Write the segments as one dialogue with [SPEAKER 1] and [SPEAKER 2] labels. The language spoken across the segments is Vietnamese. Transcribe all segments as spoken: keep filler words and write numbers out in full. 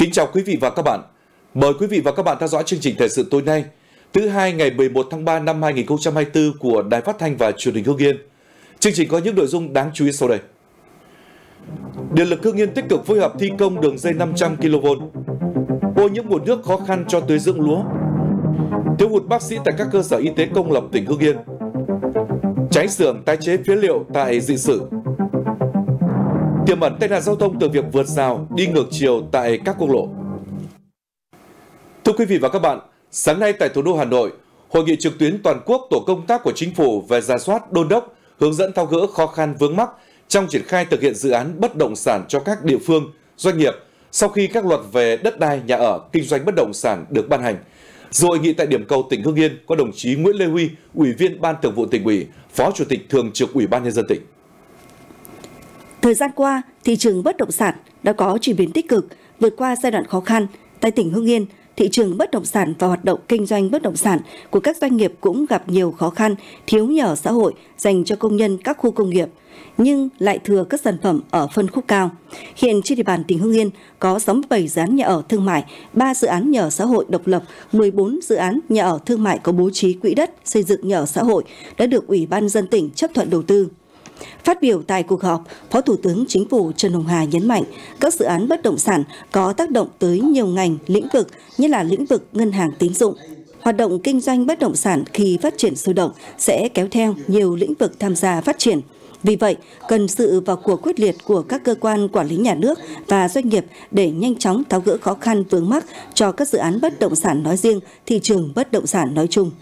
[SPEAKER 1] Kính chào quý vị và các bạn. Mời quý vị và các bạn theo dõi chương trình thời sự tối nay, thứ hai ngày mười một tháng ba năm hai nghìn không trăm hai mươi tư của Đài Phát thanh và Truyền hình Hưng Yên. Chương trình có những nội dung đáng chú ý sau đây. Điện lực Hưng Yên tích cực phối hợp thi công đường dây năm trăm ki lô vôn. Ô nhiễm nguồn nước khó khăn cho tưới dưỡng lúa. Thiếu hụt bác sĩ tại các cơ sở y tế công lập tỉnh Hưng Yên. Cháy xưởng tái chế phế liệu tại Dị Sử. Tiềm ẩn tai nạn giao thông từ việc vượt rào đi ngược chiều tại các quốc lộ. Thưa quý vị và các bạn, sáng nay tại thủ đô Hà Nội, hội nghị trực tuyến toàn quốc tổ công tác của Chính phủ về rà soát, đôn đốc, hướng dẫn tháo gỡ khó khăn vướng mắc trong triển khai thực hiện dự án bất động sản cho các địa phương, doanh nghiệp sau khi các luật về đất đai, nhà ở, kinh doanh bất động sản được ban hành. Dự hội nghị tại điểm cầu tỉnh Hưng Yên có đồng chí Nguyễn Lê Huy, Ủy viên Ban Thường vụ Tỉnh ủy, Phó Chủ tịch Thường trực Ủy ban Nhân dân tỉnh.
[SPEAKER 2] Thời gian qua, thị trường bất động sản đã có chuyển biến tích cực, vượt qua giai đoạn khó khăn. Tại tỉnh Hưng Yên, thị trường bất động sản và hoạt động kinh doanh bất động sản của các doanh nghiệp cũng gặp nhiều khó khăn, thiếu nhà ở xã hội dành cho công nhân các khu công nghiệp, nhưng lại thừa các sản phẩm ở phân khúc cao. Hiện trên địa bàn tỉnh Hưng Yên có sáu mươi bảy dự án nhà ở thương mại, ba dự án nhà ở xã hội độc lập, mười bốn dự án nhà ở thương mại có bố trí quỹ đất xây dựng nhà ở xã hội đã được Ủy ban Nhân dân tỉnh chấp thuận đầu tư. Phát biểu tại cuộc họp, Phó Thủ tướng Chính phủ Trần Hồng Hà nhấn mạnh các dự án bất động sản có tác động tới nhiều ngành, lĩnh vực như là lĩnh vực ngân hàng tín dụng. Hoạt động kinh doanh bất động sản khi phát triển sôi động sẽ kéo theo nhiều lĩnh vực tham gia phát triển. Vì vậy, cần sự vào cuộc quyết liệt của các cơ quan quản lý nhà nước và doanh nghiệp để nhanh chóng tháo gỡ khó khăn vướng mắc cho các dự án bất động sản nói riêng, thị trường bất động sản nói chung.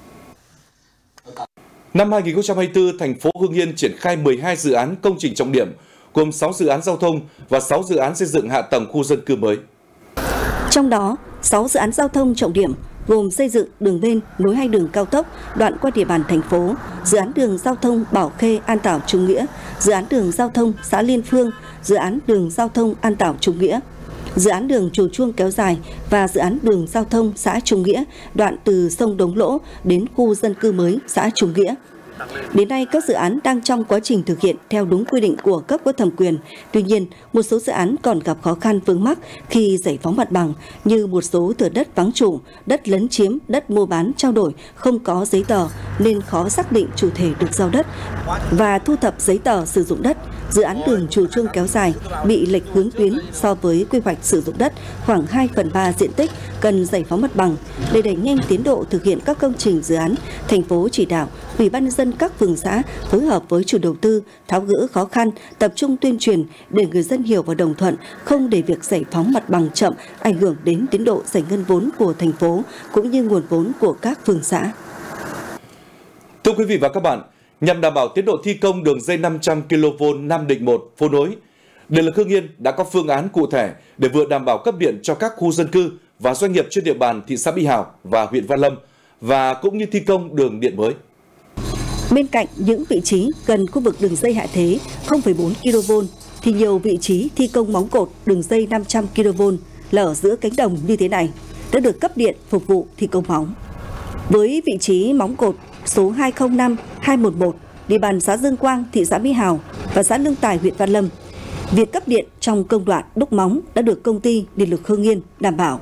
[SPEAKER 1] Năm hai nghìn không trăm hai mươi tư, thành phố Hưng Yên triển khai mười hai dự án công trình trọng điểm, gồm sáu dự án giao thông và sáu dự án xây dựng hạ tầng khu dân cư mới.
[SPEAKER 2] Trong đó, sáu dự án giao thông trọng điểm gồm xây dựng đường bên nối hai đường cao tốc đoạn qua địa bàn thành phố, dự án đường giao thông Bảo Khê An Tảo Trung Nghĩa, dự án đường giao thông xã Liên Phương, dự án đường giao thông An Tảo Trung Nghĩa, dự án đường Chùa Chuông kéo dài và dự án đường giao thông xã Trung Nghĩa đoạn từ sông Đống Lỗ đến khu dân cư mới xã Trung Nghĩa. Đến nay, các dự án đang trong quá trình thực hiện theo đúng quy định của cấp có thẩm quyền. Tuy nhiên, một số dự án còn gặp khó khăn vướng mắc khi giải phóng mặt bằng, như một số thửa đất vắng chủ, đất lấn chiếm, đất mua bán trao đổi không có giấy tờ nên khó xác định chủ thể được giao đất và thu thập giấy tờ sử dụng đất. Dự án đường Chùa Chuông kéo dài bị lệch hướng tuyến so với quy hoạch sử dụng đất khoảng hai phần ba diện tích, cần giải phóng mặt bằng. Để đẩy nhanh tiến độ thực hiện các công trình dự án, thành phố chỉ đạo Ủy ban Nhân dân các phường xã phối hợp với chủ đầu tư tháo gỡ khó khăn, tập trung tuyên truyền để người dân hiểu và đồng thuận, không để việc giải phóng mặt bằng chậm ảnh hưởng đến tiến độ giải ngân vốn của thành phố cũng như nguồn vốn của các phường xã.
[SPEAKER 1] Thưa quý vị và các bạn, nhằm đảm bảo tiến độ thi công đường dây năm trăm ki lô vôn Nam Định một phố nối, Điện lực Hưng Yên đã có phương án cụ thể để vừa đảm bảo cấp điện cho các khu dân cư và doanh nghiệp trên địa bàn thị xã Mỹ Hào và huyện Văn Lâm và cũng như thi công đường điện mới.
[SPEAKER 2] Bên cạnh những vị trí gần khu vực đường dây hạ thế không phẩy bốn ki lô vôn thì nhiều vị trí thi công móng cột đường dây năm trăm ki lô vôn là ở giữa cánh đồng như thế này đã được cấp điện phục vụ thi công móng. Với vị trí móng cột số hai không năm hai một một địa bàn xã Dương Quang, thị xã Mỹ Hào và xã Lương Tài, huyện Văn Lâm, việc cấp điện trong công đoạn đúc móng đã được công ty Điện lực Hưng Yên đảm bảo.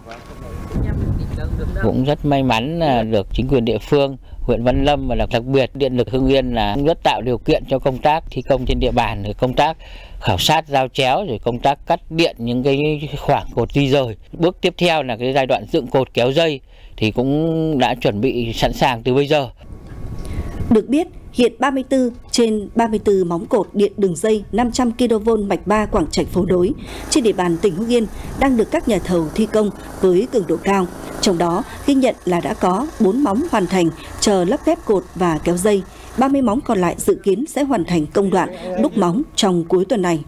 [SPEAKER 3] Cũng rất may mắn là được chính quyền địa phương, huyện Văn Lâm và đặc biệt Điện lực Hưng Yên là rất tạo điều kiện cho công tác thi công trên địa bàn, rồi công tác khảo sát giao chéo, rồi công tác cắt điện những cái khoảng cột di rời. Bước tiếp theo là cái giai đoạn dựng cột kéo dây thì cũng đã chuẩn bị sẵn sàng từ bây giờ.
[SPEAKER 2] Được biết, hiện ba mươi tư trên ba mươi tư móng cột điện đường dây năm trăm ki lô vôn mạch ba Quảng Trạch phố nối trên địa bàn tỉnh Hưng Yên đang được các nhà thầu thi công với cường độ cao. Trong đó, ghi nhận là đã có bốn móng hoàn thành chờ lắp ghép cột và kéo dây, ba mươi móng còn lại dự kiến sẽ hoàn thành công đoạn đúc móng trong cuối tuần này.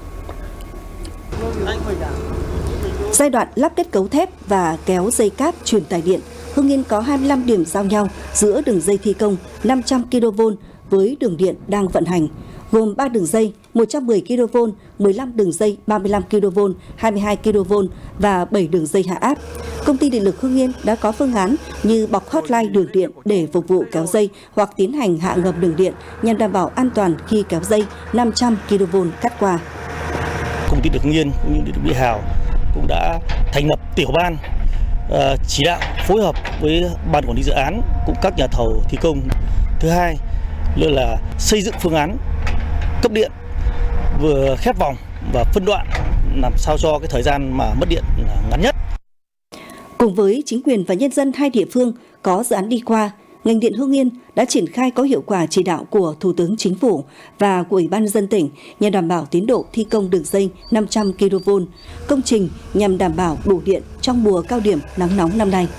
[SPEAKER 2] Giai đoạn lắp kết cấu thép và kéo dây cáp truyền tải điện, Hưng Yên có hai mươi lăm điểm giao nhau giữa đường dây thi công năm trăm ki lô vôn với đường điện đang vận hành, gồm ba đường dây một trăm mười ki lô vôn, mười lăm đường dây ba mươi lăm ki lô vôn, hai mươi hai ki lô vôn và bảy đường dây hạ áp. Công ty Điện lực Hưng Yên đã có phương án như bọc hotline đường điện để phục vụ kéo dây hoặc tiến hành hạ ngầm đường điện nhằm đảm bảo an toàn khi kéo dây năm trăm ki lô vôn cắt qua.
[SPEAKER 4] Công ty Điện lực Hưng Yên cũng như Điện lực Mỹ Hào cũng đã thành lập tiểu ban uh, chỉ đạo phối hợp với ban quản lý dự án cũng các nhà thầu thi công. Thứ hai nữa là xây dựng phương án cấp điện vừa khép vòng và phân đoạn làm sao cho cái thời gian mà mất điện là ngắn nhất.
[SPEAKER 2] Cùng với chính quyền và nhân dân hai địa phương có dự án đi qua, ngành điện Hưng Yên đã triển khai có hiệu quả chỉ đạo của Thủ tướng Chính phủ và của Ủy ban nhân dân tỉnh nhằm đảm bảo tiến độ thi công đường dây năm trăm ki lô vôn, công trình nhằm đảm bảo đủ điện trong mùa cao điểm nắng nóng năm nay.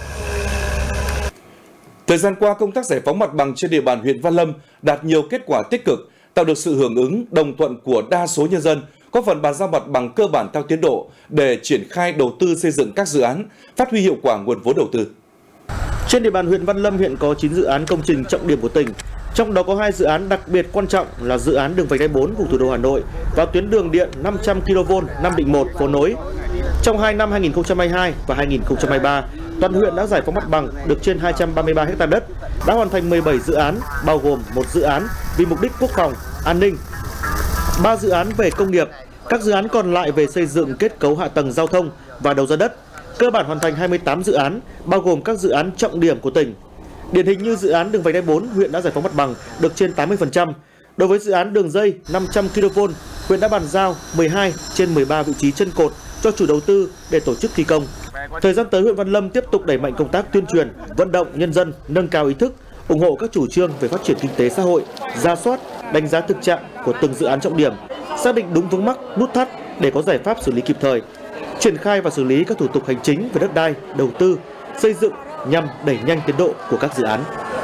[SPEAKER 1] Thời gian qua, công tác giải phóng mặt bằng trên địa bàn huyện Văn Lâm đạt nhiều kết quả tích cực, tạo được sự hưởng ứng, đồng thuận của đa số nhân dân, có phần bàn giao mặt bằng cơ bản theo tiến độ để triển khai đầu tư xây dựng các dự án, phát huy hiệu quả nguồn vốn đầu tư.
[SPEAKER 5] Trên địa bàn huyện Văn Lâm hiện có chín dự án công trình trọng điểm của tỉnh, trong đó có hai dự án đặc biệt quan trọng là dự án đường vành đai bốn vùng thủ đô Hà Nội và tuyến đường điện năm trăm ki lô vôn Nam Định một phố nối. Trong hai năm hai nghìn không trăm hai mươi hai và hai nghìn không trăm hai mươi ba, toàn huyện đã giải phóng mặt bằng được trên hai trăm ba mươi ba héc ta đất, đã hoàn thành mười bảy dự án, bao gồm một dự án vì mục đích quốc phòng, an ninh, ba dự án về công nghiệp, các dự án còn lại về xây dựng kết cấu hạ tầng giao thông và đầu ra đất. Cơ bản hoàn thành hai mươi tám dự án, bao gồm các dự án trọng điểm của tỉnh. Điển hình như dự án đường vành đai bốn, huyện đã giải phóng mặt bằng được trên tám mươi phần trăm. Đối với dự án đường dây năm trăm ki lô vôn, huyện đã bàn giao mười hai trên mười ba vị trí chân cột cho chủ đầu tư để tổ chức thi công. Thời gian tới, huyện Văn Lâm tiếp tục đẩy mạnh công tác tuyên truyền, vận động nhân dân nâng cao ý thức, ủng hộ các chủ trương về phát triển kinh tế xã hội, rà soát, đánh giá thực trạng của từng dự án trọng điểm, xác định đúng vướng mắc, nút thắt để có giải pháp xử lý kịp thời, triển khai và xử lý các thủ tục hành chính về đất đai, đầu tư, xây dựng nhằm đẩy nhanh tiến độ của các dự án.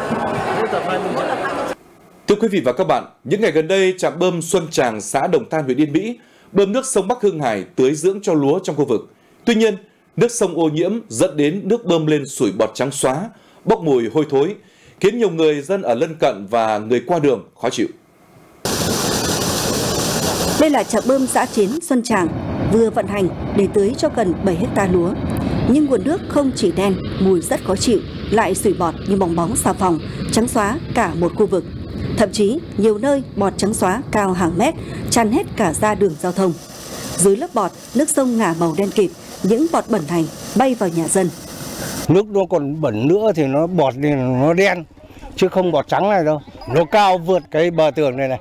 [SPEAKER 1] Thưa quý vị và các bạn, những ngày gần đây, trạm bơm Xuân Tràng, xã Đồng Than, huyện Yên Mỹ bơm nước sông Bắc Hưng Hải tưới dưỡng cho lúa trong khu vực. Tuy nhiên, nước sông ô nhiễm dẫn đến nước bơm lên sủi bọt trắng xóa, bốc mùi hôi thối, khiến nhiều người dân ở lân cận và người qua đường khó chịu.
[SPEAKER 2] Đây là trạm bơm xã Chiến Xuân Tràng vừa vận hành để tưới cho gần bảy héc ta lúa. Nhưng nguồn nước không chỉ đen, mùi rất khó chịu, lại sủi bọt như bong bóng xà phòng, trắng xóa cả một khu vực. Thậm chí, nhiều nơi bọt trắng xóa cao hàng mét, tràn hết cả ra đường giao thông. Dưới lớp bọt, nước sông ngả màu đen kịt, những bọt bẩn hành bay vào nhà dân.
[SPEAKER 6] Nước nó còn bẩn nữa thì nó bọt thì nó đen, chứ không bọt trắng này đâu. Nó cao vượt cái bờ tường này này.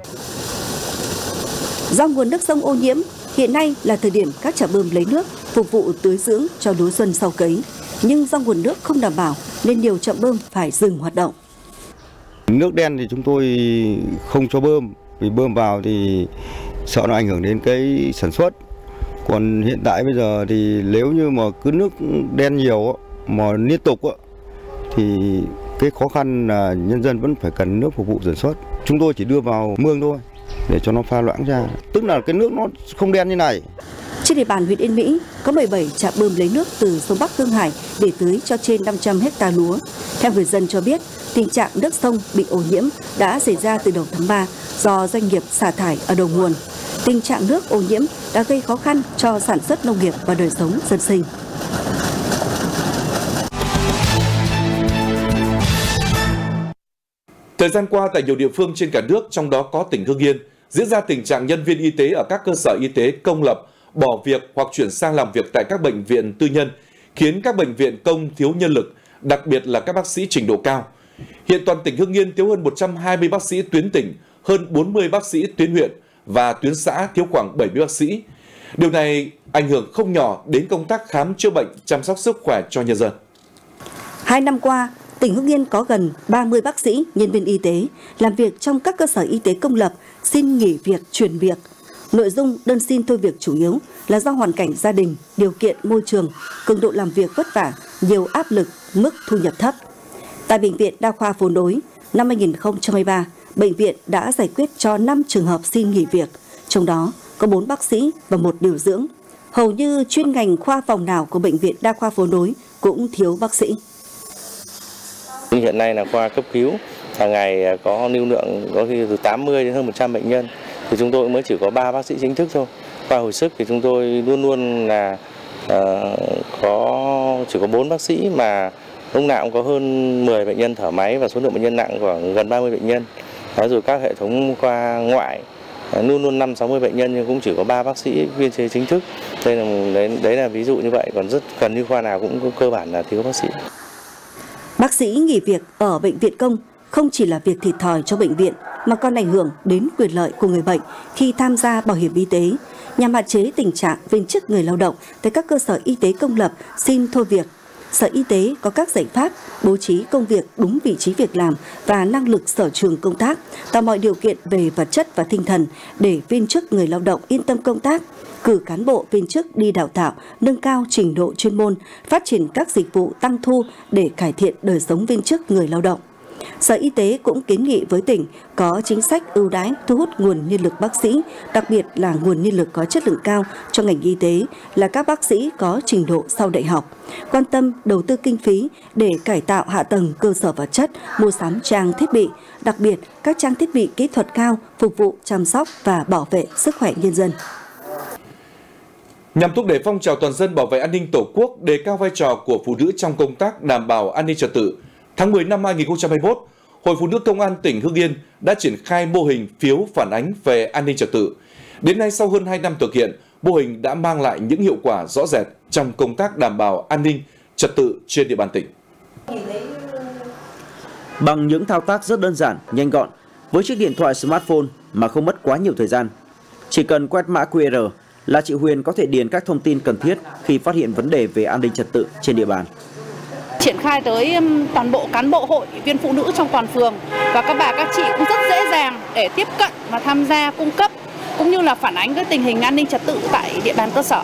[SPEAKER 2] Do nguồn nước sông ô nhiễm, hiện nay là thời điểm các trạm bơm lấy nước phục vụ tưới dưỡng cho lúa xuân sau cấy. Nhưng do nguồn nước không đảm bảo nên nhiều trạm bơm phải dừng hoạt động.
[SPEAKER 7] Nước đen thì chúng tôi không cho bơm, vì bơm vào thì sợ nó ảnh hưởng đến cái sản xuất. Còn hiện tại bây giờ thì nếu như mà cứ nước đen nhiều mà liên tục thì cái khó khăn là nhân dân vẫn phải cần nước phục vụ sản xuất. Chúng tôi chỉ đưa vào mương thôi để cho nó pha loãng ra, tức là cái nước nó không đen như này.
[SPEAKER 2] Trên địa bàn huyện Yên Mỹ có mười bảy trạm bơm lấy nước từ sông Bắc Hưng Hải để tưới cho trên năm trăm héc ta lúa. Theo người dân cho biết, tình trạng nước sông bị ô nhiễm đã xảy ra từ đầu tháng ba do doanh nghiệp xả thải ở đầu nguồn. Tình trạng nước ô nhiễm đã gây khó khăn cho sản xuất nông nghiệp và đời sống dân sinh.
[SPEAKER 1] Thời gian qua, tại nhiều địa phương trên cả nước, trong đó có tỉnh Hưng Yên, diễn ra tình trạng nhân viên y tế ở các cơ sở y tế công lập bỏ việc hoặc chuyển sang làm việc tại các bệnh viện tư nhân, khiến các bệnh viện công thiếu nhân lực, đặc biệt là các bác sĩ trình độ cao. Hiện toàn tỉnh Hưng Yên thiếu hơn một trăm hai mươi bác sĩ tuyến tỉnh, hơn bốn mươi bác sĩ tuyến huyện và tuyến xã thiếu khoảng bảy mươi bác sĩ. Điều này ảnh hưởng không nhỏ đến công tác khám chữa bệnh, chăm sóc sức khỏe cho nhân dân.
[SPEAKER 2] Hai năm qua, tỉnh Hưng Yên có gần ba mươi bác sĩ, nhân viên y tế làm việc trong các cơ sở y tế công lập xin nghỉ việc, chuyển việc. Nội dung đơn xin thôi việc chủ yếu là do hoàn cảnh gia đình, điều kiện môi trường, cường độ làm việc vất vả, nhiều áp lực, mức thu nhập thấp. Tại Bệnh viện Đa khoa Phố Nối, năm hai nghìn không trăm hai mươi ba, bệnh viện đã giải quyết cho năm trường hợp xin nghỉ việc, trong đó có bốn bác sĩ và một điều dưỡng. Hầu như chuyên ngành khoa phòng nào của Bệnh viện Đa khoa Phố Nối cũng thiếu bác sĩ.
[SPEAKER 8] Hiện nay là khoa cấp cứu hàng ngày có lưu lượng có khi từ tám mươi đến hơn một trăm bệnh nhân, thì chúng tôi mới chỉ có ba bác sĩ chính thức thôi. Khoa hồi sức thì chúng tôi luôn luôn là uh, có chỉ có bốn bác sĩ, mà lúc nào cũng có hơn mười bệnh nhân thở máy và số lượng bệnh nhân nặng khoảng gần ba mươi bệnh nhân. Đó, rồi các hệ thống khoa ngoại luôn luôn năm sáu mươi bệnh nhân nhưng cũng chỉ có ba bác sĩ biên chế chính thức. Đây là đấy, đấy là ví dụ như vậy, còn rất gần như khoa nào cũng cơ bản là thiếu bác sĩ.
[SPEAKER 2] Bác sĩ nghỉ việc ở bệnh viện công không chỉ là việc thiệt thòi cho bệnh viện mà còn ảnh hưởng đến quyền lợi của người bệnh khi tham gia bảo hiểm y tế. Nhằm hạn chế tình trạng viên chức người lao động tại các cơ sở y tế công lập xin thôi việc, Sở Y tế có các giải pháp bố trí công việc đúng vị trí việc làm và năng lực sở trường công tác, tạo mọi điều kiện về vật chất và tinh thần để viên chức người lao động yên tâm công tác, cử cán bộ viên chức đi đào tạo, nâng cao trình độ chuyên môn, phát triển các dịch vụ tăng thu để cải thiện đời sống viên chức người lao động. Sở Y tế cũng kiến nghị với tỉnh có chính sách ưu đãi thu hút nguồn nhân lực bác sĩ, đặc biệt là nguồn nhân lực có chất lượng cao cho ngành y tế là các bác sĩ có trình độ sau đại học, quan tâm đầu tư kinh phí để cải tạo hạ tầng cơ sở vật chất, mua sắm trang thiết bị, đặc biệt các trang thiết bị kỹ thuật cao phục vụ chăm sóc và bảo vệ sức khỏe nhân dân.
[SPEAKER 1] Nhằm thúc đẩy phong trào toàn dân bảo vệ an ninh Tổ quốc, đề cao vai trò của phụ nữ trong công tác đảm bảo an ninh trật tự, tháng mười năm hai nghìn không trăm hai mươi mốt, Hội Phụ nữ Công an tỉnh Hưng Yên đã triển khai mô hình phiếu phản ánh về an ninh trật tự. Đến nay, sau hơn hai năm thực hiện, mô hình đã mang lại những hiệu quả rõ rệt trong công tác đảm bảo an ninh trật tự trên địa bàn tỉnh.
[SPEAKER 5] Bằng những thao tác rất đơn giản, nhanh gọn, với chiếc điện thoại smartphone mà không mất quá nhiều thời gian, chỉ cần quét mã quy rờ là chị Huyền có thể điền các thông tin cần thiết khi phát hiện vấn đề về an ninh trật tự trên địa bàn.
[SPEAKER 9] Triển khai tới toàn bộ cán bộ hội viên phụ nữ trong toàn phường và các bà các chị cũng rất dễ dàng để tiếp cận và tham gia cung cấp cũng như là phản ánh cái tình hình an ninh trật tự tại địa bàn cơ sở.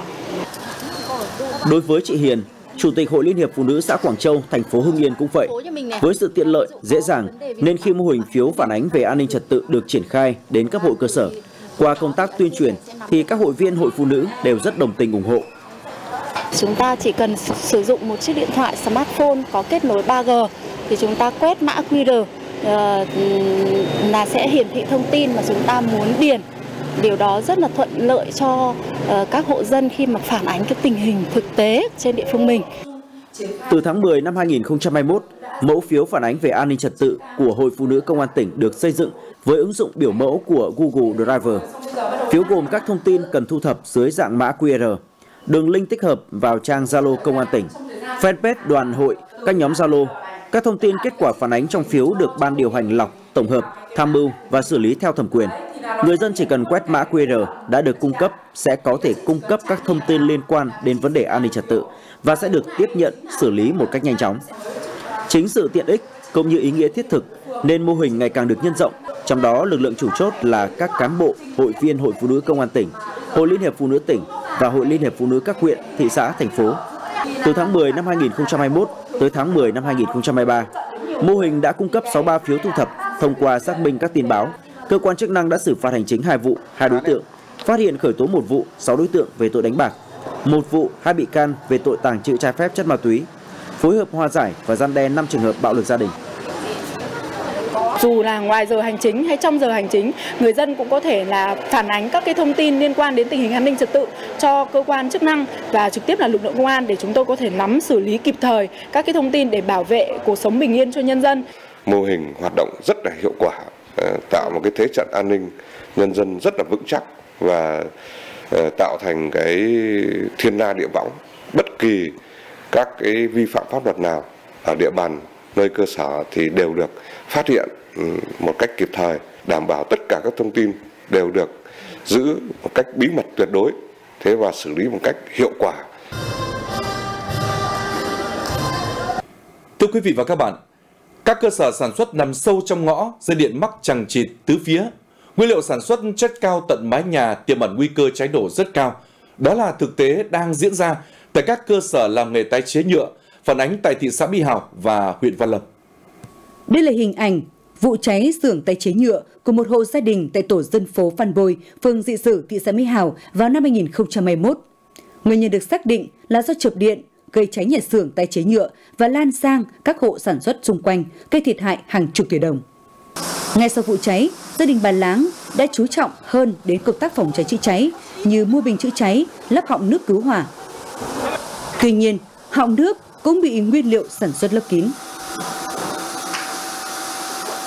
[SPEAKER 5] Đối với chị Hiền, Chủ tịch Hội Liên hiệp Phụ nữ xã Quảng Châu, thành phố Hưng Yên cũng vậy. Với sự tiện lợi, dễ dàng nên khi mô hình phiếu phản ánh về an ninh trật tự được triển khai đến cấp hội cơ sở, qua công tác tuyên truyền thì các hội viên hội phụ nữ đều rất đồng tình ủng hộ.
[SPEAKER 9] Chúng ta chỉ cần sử dụng một chiếc điện thoại smartphone có kết nối ba G thì chúng ta quét mã quy rờ uh, là sẽ hiển thị thông tin mà chúng ta muốn điền. Điều đó rất là thuận lợi cho uh, các hộ dân khi mà phản ánh cái tình hình thực tế trên địa phương mình.
[SPEAKER 5] Từ tháng mười năm hai nghìn không trăm hai mươi mốt, mẫu phiếu phản ánh về an ninh trật tự của Hội Phụ nữ Công an tỉnh được xây dựng với ứng dụng biểu mẫu của Google Drive. Phiếu gồm các thông tin cần thu thập dưới dạng mã quy rờ, đường link tích hợp vào trang Zalo Công an tỉnh, fanpage đoàn hội, các nhóm Zalo. Các thông tin kết quả phản ánh trong phiếu được ban điều hành lọc, tổng hợp, tham mưu và xử lý theo thẩm quyền. Người dân chỉ cần quét mã quy rờ đã được cung cấp sẽ có thể cung cấp các thông tin liên quan đến vấn đề an ninh trật tự và sẽ được tiếp nhận, xử lý một cách nhanh chóng. Chính sự tiện ích cũng như ý nghĩa thiết thực nên mô hình ngày càng được nhân rộng, trong đó lực lượng chủ chốt là các cán bộ, hội viên Hội Phụ nữ Công an tỉnh, Hội Liên hiệp Phụ nữ tỉnh và Hội Liên hiệp Phụ nữ các huyện, thị xã, thành phố. Từ tháng mười năm hai nghìn không trăm hai mươi mốt tới tháng mười năm hai nghìn không trăm hai mươi ba, mô hình đã cung cấp sáu mươi ba phiếu thu thập. Thông qua xác minh các tin báo, cơ quan chức năng đã xử phạt hành chính hai vụ, hai đối tượng, phát hiện khởi tố một vụ, sáu đối tượng về tội đánh bạc, một vụ, hai bị can về tội tàng trữ trái phép chất ma túy, phối hợp hòa giải và răn đe năm trường hợp bạo lực gia đình.
[SPEAKER 9] Dù là ngoài giờ hành chính hay trong giờ hành chính, người dân cũng có thể là phản ánh các cái thông tin liên quan đến tình hình an ninh trật tự cho cơ quan chức năng và trực tiếp là lực lượng công an để chúng tôi có thể nắm xử lý kịp thời các cái thông tin để bảo vệ cuộc sống bình yên cho nhân dân.
[SPEAKER 10] Mô hình hoạt động rất là hiệu quả, tạo một cái thế trận an ninh nhân dân rất là vững chắc và tạo thành cái thiên la địa võng. Bất kỳ các cái vi phạm pháp luật nào ở địa bàn nơi cơ sở thì đều được phát hiện một cách kịp thời, đảm bảo tất cả các thông tin đều được giữ một cách bí mật tuyệt đối, thế và xử lý một cách hiệu quả.
[SPEAKER 1] Thưa quý vị và các bạn, các cơ sở sản xuất nằm sâu trong ngõ, dây điện mắc chằng chịt tứ phía. Nguyên liệu sản xuất chất cao tận mái nhà, tiềm ẩn nguy cơ cháy nổ rất cao. Đó là thực tế đang diễn ra tại các cơ sở làm nghề tái chế nhựa, phản ánh tại thị xã Mỹ Hào và huyện Văn Lâm.
[SPEAKER 11] Đây là hình ảnh vụ cháy xưởng tái chế nhựa của một hộ gia đình tại tổ dân phố Phan Bôi, phường Dị Sử, thị xã Mỹ Hào vào năm hai nghìn không trăm hai mươi mốt. Nguyên nhân được xác định là do chập điện gây cháy nhà xưởng tái chế nhựa và lan sang các hộ sản xuất xung quanh, gây thiệt hại hàng chục tỷ đồng. Ngay sau vụ cháy, gia đình bà Láng đã chú trọng hơn đến công tác phòng cháy chữa cháy như mua bình chữa cháy, lắp họng nước cứu hỏa. Tuy nhiên, họng nước cũng bị nguyên liệu sản xuất lấp kín.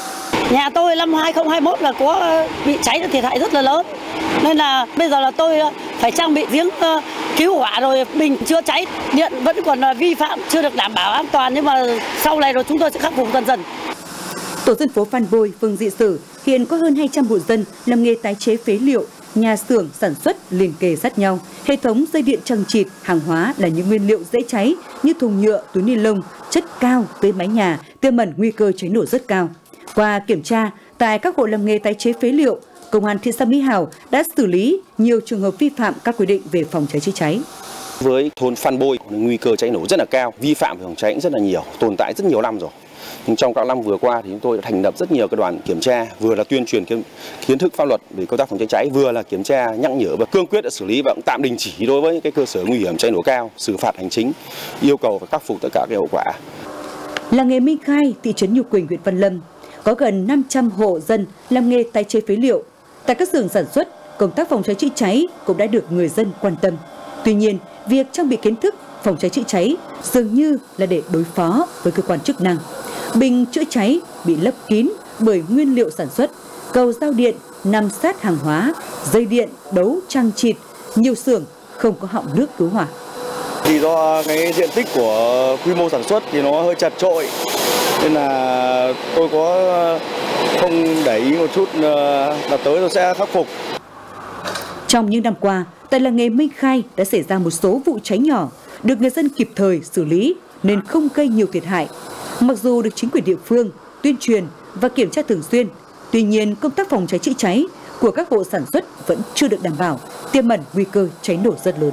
[SPEAKER 12] Nhà tôi năm hai không hai mốt là có bị cháy thiệt hại rất là lớn. Nên là bây giờ là tôi phải trang bị giếng cứu hỏa rồi bình chữa cháy. Điện vẫn còn vi phạm, chưa được đảm bảo an toàn, nhưng mà sau này rồi chúng tôi sẽ khắc phục dần dần.
[SPEAKER 11] Tổ dân phố Phan Bôi, phường Dị Sử hiện có hơn hai trăm hộ dân làm nghề tái chế phế liệu, nhà xưởng sản xuất liền kề sát nhau. Hệ thống dây điện chằng chịt, hàng hóa là những nguyên liệu dễ cháy như thùng nhựa, túi ni lông, chất cao tới mái nhà, tiềm ẩn nguy cơ cháy nổ rất cao. Qua kiểm tra tại các hộ làm nghề tái chế phế liệu, Công an thị xã Mỹ Hào đã xử lý nhiều trường hợp vi phạm các quy định về phòng cháy chữa cháy.
[SPEAKER 13] Với thôn Phan Bôi, nguy cơ cháy nổ rất là cao, vi phạm về phòng cháy rất là nhiều, tồn tại rất nhiều năm rồi. Nhưng trong các năm vừa qua thì chúng tôi đã thành lập rất nhiều cái đoàn kiểm tra, vừa là tuyên truyền kiến thức pháp luật về công tác phòng cháy cháy, vừa là kiểm tra nhắc nhở và cương quyết đã xử lý và cũng tạm đình chỉ đối với những cái cơ sở nguy hiểm cháy nổ cao, xử phạt hành chính, yêu cầu phải khắc phục tất cả các hậu quả.
[SPEAKER 11] Làng nghề Minh Khai, thị trấn Nhục Quỳnh, huyện Văn Lâm có gần năm trăm hộ dân làm nghề tái chế phế liệu. Tại các xưởng sản xuất, công tác phòng cháy chữa cháy cũng đã được người dân quan tâm. Tuy nhiên, việc trang bị kiến thức phòng cháy chữa cháy dường như là để đối phó với cơ quan chức năng. Bình chữa cháy bị lấp kín bởi nguyên liệu sản xuất, cầu giao điện nằm sát hàng hóa, dây điện đấu chằng chịt, nhiều xưởng không có họng nước cứu hỏa.
[SPEAKER 14] Thì do cái diện tích của quy mô sản xuất thì nó hơi chật chội, nên là tôi có không để ý một chút, là tới tôi sẽ khắc phục.
[SPEAKER 11] Trong những năm qua, tại làng nghề Minh Khai đã xảy ra một số vụ cháy nhỏ được người dân kịp thời xử lý nên không gây nhiều thiệt hại. Mặc dù được chính quyền địa phương tuyên truyền và kiểm tra thường xuyên, tuy nhiên công tác phòng cháy chữa cháy của các hộ sản xuất vẫn chưa được đảm bảo, tiềm ẩn nguy cơ cháy nổ rất lớn.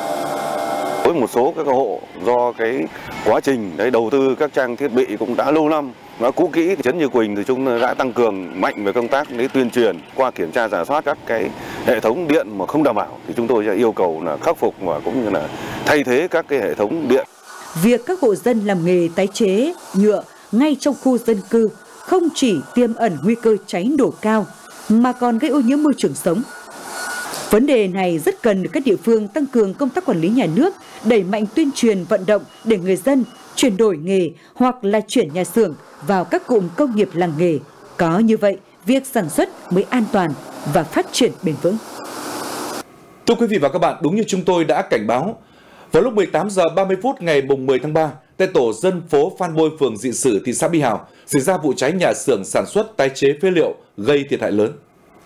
[SPEAKER 10] Với một số các hộ do cái quá trình đấy đầu tư các trang thiết bị cũng đã lâu năm, nó cũ kỹ, trấn Như Quỳnh thì chúng đã tăng cường mạnh về công tác để tuyên truyền qua kiểm tra rà soát các cái hệ thống điện mà không đảm bảo thì chúng tôi sẽ yêu cầu là khắc phục và cũng như là thay thế các cái hệ thống điện.
[SPEAKER 11] Việc các hộ dân làm nghề tái chế nhựa ngay trong khu dân cư không chỉ tiềm ẩn nguy cơ cháy nổ cao mà còn gây ô nhiễm môi trường sống. Vấn đề này rất cần được các địa phương tăng cường công tác quản lý nhà nước, đẩy mạnh tuyên truyền vận động để người dân chuyển đổi nghề hoặc là chuyển nhà xưởng vào các cụm công nghiệp làng nghề. Có như vậy, việc sản xuất mới an toàn và phát triển bền vững.
[SPEAKER 1] Thưa quý vị và các bạn, đúng như chúng tôi đã cảnh báo, vào lúc mười tám giờ ba mươi phút ngày mười tháng ba, tại tổ dân phố Phan Bôi, phường Dị Sử, thị xã Mỹ Hào xảy ra vụ cháy nhà xưởng sản xuất tái chế phế liệu gây thiệt hại lớn.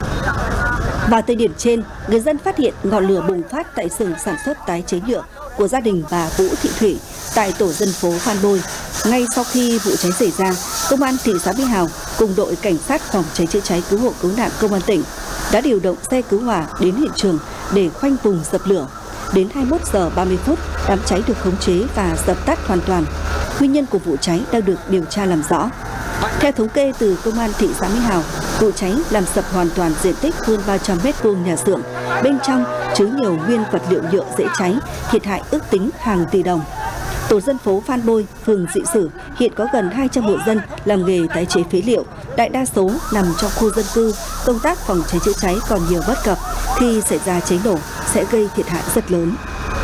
[SPEAKER 2] Vào thời điểm trên, người dân phát hiện ngọn lửa bùng phát tại xưởng sản xuất tái chế nhựa của gia đình bà Vũ Thị Thủy tại tổ dân phố Phan Bôi. Ngay sau khi vụ cháy xảy ra, Công an thị xã Mỹ Hào cùng đội cảnh sát phòng cháy chữa cháy cứu hộ cứu nạn Công an tỉnh đã điều động xe cứu hỏa đến hiện trường để khoanh vùng dập lửa. Đến hai mươi mốt giờ ba mươi phút, đám cháy được khống chế và dập tắt hoàn toàn. Nguyên nhân của vụ cháy đang được điều tra làm rõ. Theo thống kê từ Công an thị xã Mỹ Hào, vụ cháy làm sập hoàn toàn diện tích hơn ba trăm mét vuông nhà xưởng. Bên trong chứa nhiều nguyên vật liệu nhựa dễ cháy, thiệt hại ước tính hàng tỷ đồng. Tổ dân phố Phan Bôi, phường Dị Sử hiện có gần hai trăm hộ dân làm nghề tái chế phế liệu. Đại đa số nằm trong khu dân cư, công tác phòng cháy chữa cháy còn nhiều bất cập. Khi xảy ra cháy nổ sẽ gây thiệt hại rất lớn.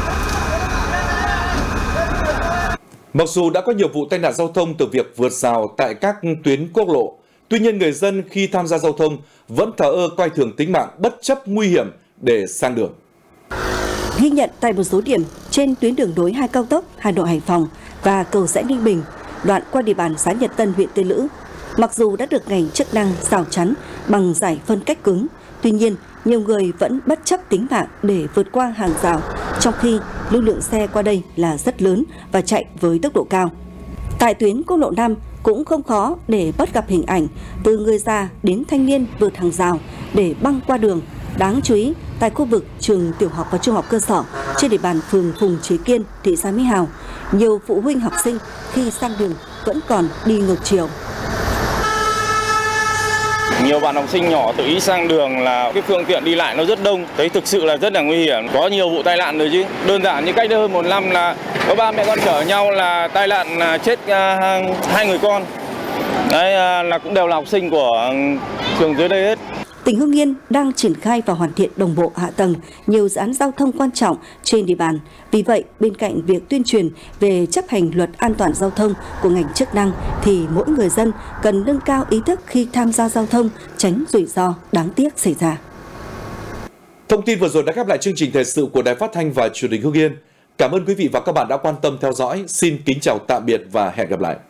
[SPEAKER 1] Mặc dù đã có nhiều vụ tai nạn giao thông từ việc vượt rào tại các tuyến quốc lộ, tuy nhiên người dân khi tham gia giao thông vẫn thờ ơ coi thường tính mạng bất chấp nguy hiểm để sang đường.
[SPEAKER 2] Ghi nhận tại một số điểm trên tuyến đường nối hai cao tốc Hà Nội - Hải Phòng và cầu rẽ Ninh Bình, đoạn qua địa bàn xã Nhật Tân, huyện Tiên Lữ, mặc dù đã được ngành chức năng rào chắn bằng giải phân cách cứng, tuy nhiên nhiều người vẫn bất chấp tính mạng để vượt qua hàng rào, trong khi lưu lượng xe qua đây là rất lớn và chạy với tốc độ cao. Tại tuyến quốc lộ năm cũng không khó để bắt gặp hình ảnh từ người già đến thanh niên vượt hàng rào để băng qua đường. Đáng chú ý, tại khu vực trường tiểu học và trung học cơ sở trên địa bàn phường Phùng Trí Kiên, thị xã Mỹ Hào, nhiều phụ huynh học sinh khi sang đường vẫn còn đi ngược chiều.
[SPEAKER 15] Nhiều bạn học sinh nhỏ tự ý sang đường là cái phương tiện đi lại nó rất đông, thấy thực sự là rất là nguy hiểm. Có nhiều vụ tai nạn rồi chứ. Đơn giản như cách đây hơn một năm là có ba mẹ con chở nhau là tai nạn chết uh, hai người con. Đấy uh, là cũng đều là học sinh của trường dưới đây hết.
[SPEAKER 2] Tỉnh Hưng Yên đang triển khai và hoàn thiện đồng bộ hạ tầng nhiều dự án giao thông quan trọng trên địa bàn. Vì vậy, bên cạnh việc tuyên truyền về chấp hành luật an toàn giao thông của ngành chức năng, thì mỗi người dân cần nâng cao ý thức khi tham gia giao thông, tránh rủi ro đáng tiếc xảy ra.
[SPEAKER 1] Thông tin vừa rồi đã khép lại chương trình thời sự của Đài Phát thanh và Truyền hình Hưng Yên. Cảm ơn quý vị và các bạn đã quan tâm theo dõi. Xin kính chào tạm biệt và hẹn gặp lại.